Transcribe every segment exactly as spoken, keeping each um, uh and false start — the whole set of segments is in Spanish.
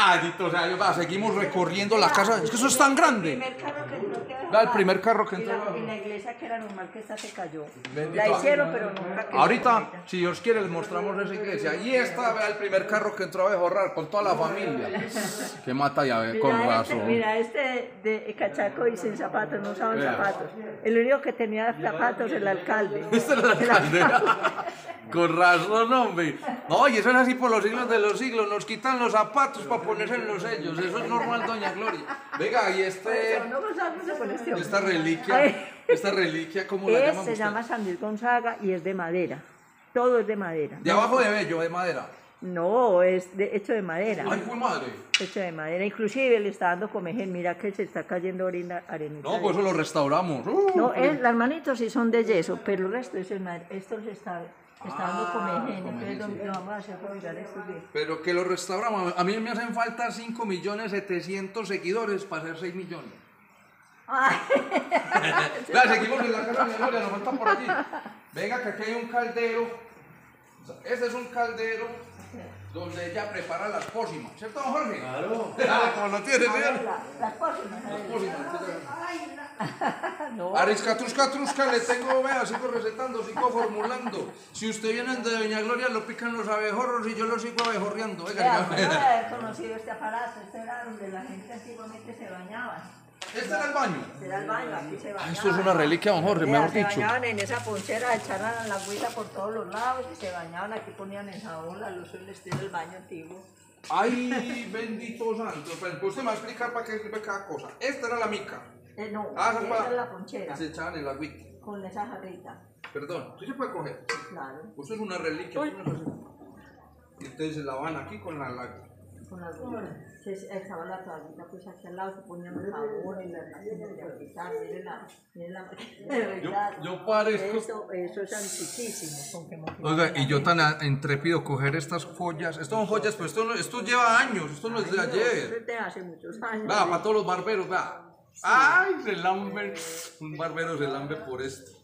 Ah, Dito, o sea, yo, va, seguimos recorriendo la casa. Es que eso es tan grande. El primer carro que entró que Va, el primer carro que y entró. la, y la iglesia que era normal que esta se cayó. Bendito La hicieron, Dios. pero nunca quedó Ahorita, con ella. si Dios quiere, les mostramos esa iglesia. Y esta, vea el primer carro que entró a Bejorrar con toda la familia. Que mata ya, ve, con Mira este, razón. mira este de cachaco y sin zapatos, no usaban Vea. zapatos. El único que tenía zapatos el alcalde. Esta era la alcaldera. Con razón, hombre. No, y eso es así por los siglos de los siglos. Nos quitan los zapatos para ponerse en los sellos. Eso es normal, doña Gloria. Venga, y este... No gozamos de colección. Esta reliquia, Ay. esta reliquia, ¿cómo la Es, llaman se ustedes? llama San Luis Gonzaga y es de madera. Todo es de madera. De abajo de bello, de madera. No, es de, hecho de madera. Ay, fue madre. Hecho de madera. Inclusive le está dando comején. Mira que se está cayendo orina, arenita. No, de- pues eso lo restauramos. Uh, No, es, las manitos sí son de yeso, pero el resto es de madera. Esto se está, está dando Ah, comején. comején, Entonces sí. lo vamos a hacer para mirar estos días. Pero que lo restauramos. A mí me hacen falta cinco millones setecientos seguidores para hacer seis millones. Ay. Vea, seguimos en la casa de Gloria, nos faltan por allí. Venga, que aquí hay un caldero. O sea, este es un caldero donde ella prepara las pócimas. ¿Cierto, don Jorge? Claro. Como lo tiene, A señor. ver, la- las pócimas. Las pócimas. No. Ariscatrusca, trusca, le tengo, vea, sigo recetando, sigo formulando. Si usted viene de Doña Gloria, lo pican los abejorros y yo lo sigo abejorreando. Oiga, Vea, ya- usted no debe haber conocido este aparato. Este era donde la gente antiguamente se bañaba. Este era el baño. Este era el baño, aquí se bañaban. Esto es una reliquia, don Jorge, Vea, mejor se dicho. bañaban en esa ponchera, echaban la agüita por todos los lados y se bañaban. Aquí ponían el jabón, la luz, el estilo del baño antiguo. Ay, bendito santo. Pues usted me va a explicar para qué sirve cada cosa. Esta era la mica. Eh, no, Ah, esa para- es la ponchera, Se echaban el agüita. con esa jarrita. Perdón, ¿sí se puede coger? Claro, Esto es una reliquia. esto no es así. Y ustedes se la van aquí con la lágrima. con la agüita. Se echaba la toallita pues aquí al lado, se ponían el jabón y las máquinas de afeitar. Miren la, miren la máquina de afeitar. Yo- yo parezco- Eso, eso es antiquísimo. Con que motivaban Oiga, a la y yo gente. tan a- intrépido coger estas joyas. Esto son joyas, pero esto, no- esto lleva años. Esto no es de Ay, no, ayer. eso es de hace muchos años. Va, para todos los barberos, va. Ay, se lambe. Un barbero se lambe por esto.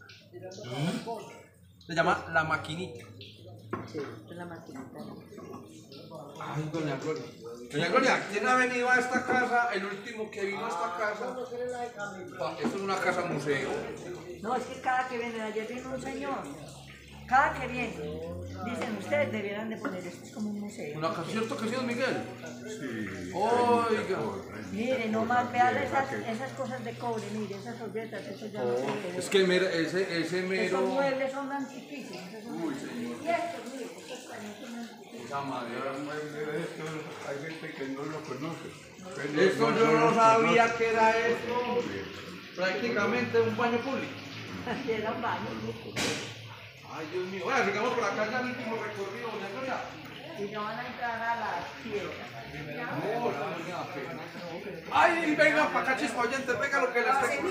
Se llama la maquinita. Sí, es la maquinita. Ay, doña Gloria. Doña Gloria, ¿quién ha venido a esta casa? El último que vino a esta casa. Ah, esto es una casa museo. No, es que cada que viene, ayer vino un señor, cada que viene, dicen ustedes debieran de poner esto es como un museo. Una casa, ¿cierto que sí, don Miguel? Sí. Oiga. Mire, no más, vean esas, esas cosas de cobre, mire, esas olletas, eso ya no se Es que mira, ese, ese Esos mero. muebles son antiquísimos. esos Uy, muebles. señor. Y estos, mire, estos también son antiquísimos. Esa madera. Hay gente que no lo conoce. Esto yo no sabía que era esto. Prácticamente un baño público. Aquí era un baño. Ay, Dios mío. Bueno, sigamos por acá ya el último recorrido, doña Gloria. Y no van a entrar a las piedras. No, no me da pena. Ay, venga para acá, chispa oyentes, venga lo que les tengo.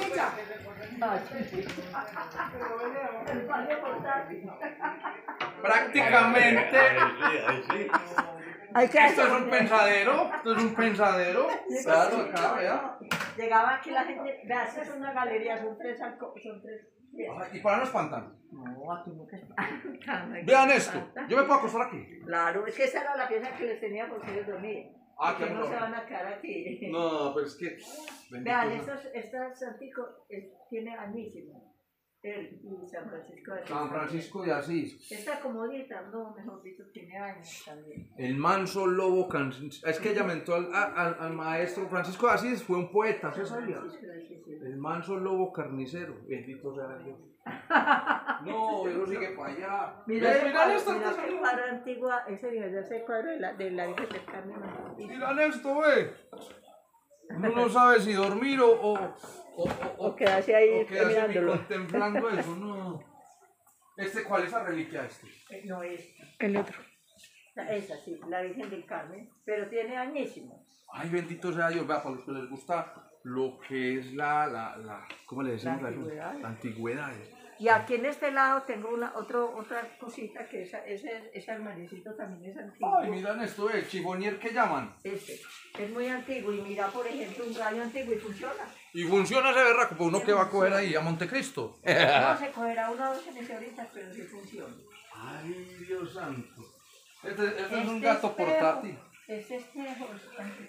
El baño portátil. Prácticamente. Hay que Esto es un pensadero. Esto es un pensadero. Claro, acá, vea. Llegaba aquí la gente, vea, esta es una galería, son tres, alco- son tres. Ay, y para no espantan. No, aquí no que espantan. aquí Vean no esto. espantan. Yo me puedo acostar aquí. Claro, es que esa era la pieza que les tenía porque ellos dormían. Ah, Porque qué no se horror. van a quedar aquí. No, pero es que. bendito Vean, sea. estos, estas anticos eh, tiene añísimo. El y San Francisco de Asís. San Francisco de Asís. Esta comodita, no, mejor dicho, tiene años también. El manso lobo cansino. Es que ella mentó al, al, al maestro Francisco de Asís, fue un poeta, ¿se sabía? Francisco de Asís, sí. El manso lobo carnicero. Bendito sea Dios. No, eso sigue para allá. Mira, ¿Ves? el Miran cuadro, esta mira cosa. qué cuadro antiguo, ese de ese cuadro de la, de la Virgen del Carmen. Miran esto, ve. Uno no sabe si dormir o. o, o, o, O quedarse ahí o quedarse mirándolo. contemplando eso, no. Este, ¿cuál es la reliquia este? Eh, No es. El otro. Esa sí, la Virgen del Carmen, pero tiene añísimo. Ay, bendito sea Dios. Vea, para los que les gusta lo que es la. la, la ¿Cómo le decimos? La a eso? antigüedad. La antigüedad. Y aquí en este lado tengo una otro, otra cosita que esa, ese, ese armariecito también es antiguo. Ay, miran esto, el chifonier que llaman. Este es muy antiguo y mira, por ejemplo, un radio antiguo y funciona. Y funciona ese berraco, pues uno que va a coger ahí a Montecristo. No se cogerá una o dos emisoristas, pero sí funciona. Ay, Dios santo. Este, este es un Este gato espejo, portátil. Este espejo es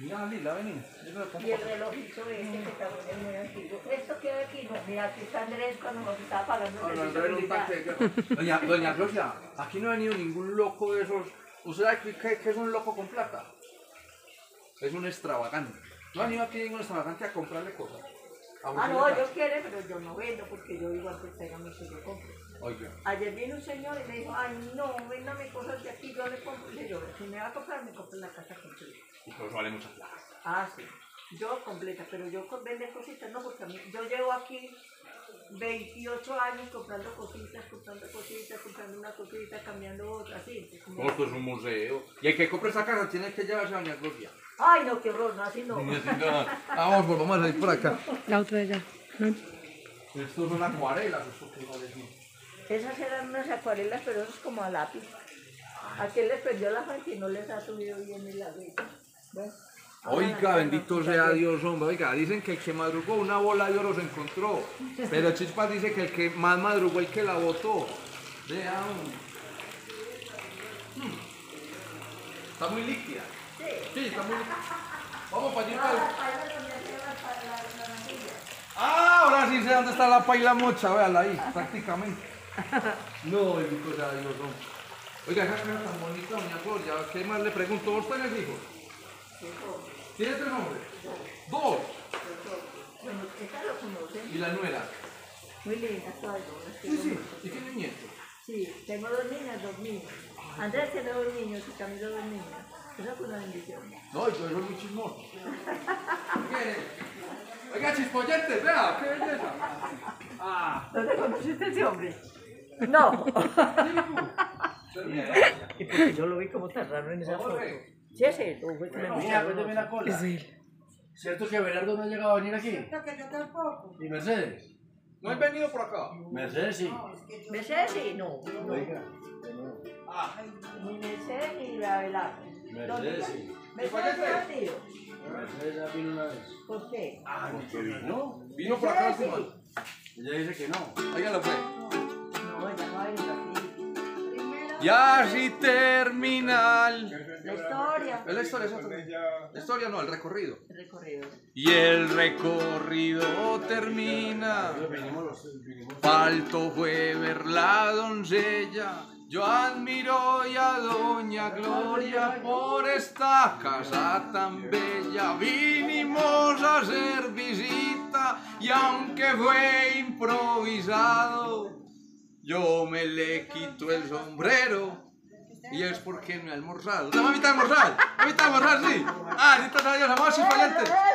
Mira, Lila, vení. Yo te lo pongo. Y el relojito este que también es muy antiguo. Esto queda aquí, no, mira, aquí está Andrés cuando nos estaba pagando el No, no, servicio no, no, militar. no, doña, doña Gloria, aquí no ha venido ningún loco de esos. ¿Usted sabe qué, qué- qué es un loco con plata? Es un extravagante. No ha venido aquí ningún extravagante a comprarle cosas. A Ah, buscarle no, plata. yo quiero, pero yo no vendo porque yo igual pues tráigame que yo compro. Oiga. Ayer vino un señor y me dijo, ay no, véndame cosas de aquí, yo le compro. Y le digo, si me va a comprar, me compro la casa completa. Y por eso vale mucha plata. Ah, sí, yo completa, pero yo con vender cositas, no, porque a mí, yo llevo aquí veintiocho años comprando cositas, comprando cositas, comprando una cosita, cambiando otra, así. pues, como- Esto es un museo. Y el que compre esa casa tiene que llevarse a doña Gloria. Ay, no, qué horror, no, así no. Vamos, pues vamos a ir por acá. La otra de allá. ¿No? Esto son acuarelas, esto que vale decir. Esas eran unas acuarelas, pero eso es como a lápiz. ¿A quién les perdió la frente y no les ha subido bien el lápiz? ¿Ves? Ahora Oiga, la- bendito sea Dios, hombre. Oiga, dicen que el que madrugó una bola de oro se encontró. Pero Chispas dice que el que más madrugó el que la botó. Vea, hombre. Hmm. Está muy líquida. Sí. Sí, está muy líquida. Vamos para allí. Ah, para- la paila donde hacía la, la, la, la manilla. Ah, ahora sí sé dónde está la paila mocha, véala ahí, prácticamente. No, bendito sea Dios, hombre. Oiga, esa cara tan bonita, doña Gloria, ¿qué más le pregunto? ¿Vos tenés hijos? ¿Tiene tres hombres? Dos. Bueno, esta lo conocen. ¿Y la nuera? Muy linda, todas dos. Sí, sí. ¿Y tiene nietos? Sí, tengo dos niñas, dos niños. Andrés tiene dos niños y Camilo dos niñas. Esa fue una bendición. No, yo soy muy chismoso. ¿Qué? Oiga, chispollentes, vea, qué belleza. Ah, ¿Dónde conociste a ese hombre? No. Y porque yo lo vi como tan raro en esa foto. Sí, ese, lo fue que me Mira, mostraron. cuénteme una cosa. Es él. ¿Cierto que Belardo no ha llegado a venir aquí? que yo tampoco. ¿Y Mercedes? ¿no has venido por acá? Mercedes sí. Mercedes, no. no. Oiga, de nuevo. Ah, Ni Mercedes ni la Velarde. Mercedes sí. Mercedes se ha ido. Mercedes ya vino una vez. ¿Por qué? Ah, ¿por qué vino? vino por acá, Mercedes, Simón. Ella dice que no. Oiga, lo fue. No, ella no ha venido aquí. Y así termina el- La historia. Es la historia, es otra. La historia no, el recorrido. El recorrido. Y el recorrido termina. Vinimos los, vinimos. Falto fue ver la doncella. Yo admiro y a doña Gloria por esta casa tan bella. Vinimos a hacer visita y aunque fue improvisado, yo me le quito el sombrero. Y es porque no he almorzado. ¿Usted mamita almorzar? ¿Mamita almorzar? Sí. Ah, sí, gracias a Dios, amor, chipayentes.